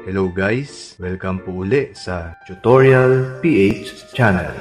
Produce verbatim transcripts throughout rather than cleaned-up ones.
Hello guys! Welcome po uli sa Tutorial P H channel.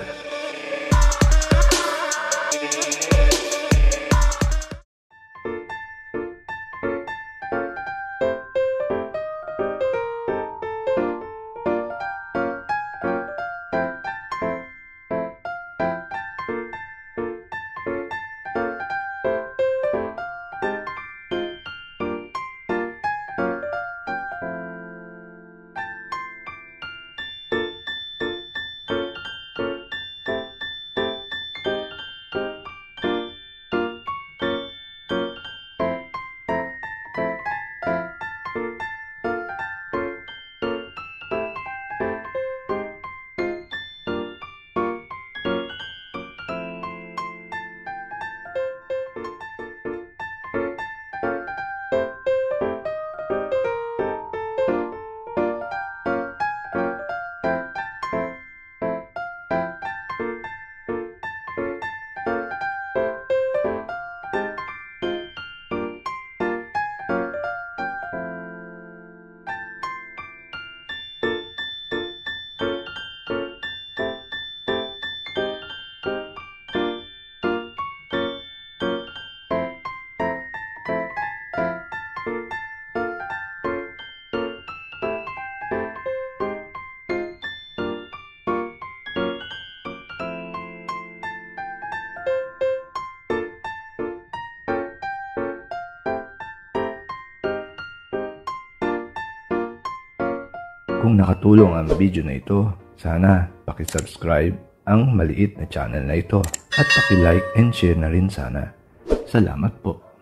Kung nakatulong ang video na ito, sana paki-subscribe ang maliit na channel na ito at paki-like and share na rin sana. Salamat po.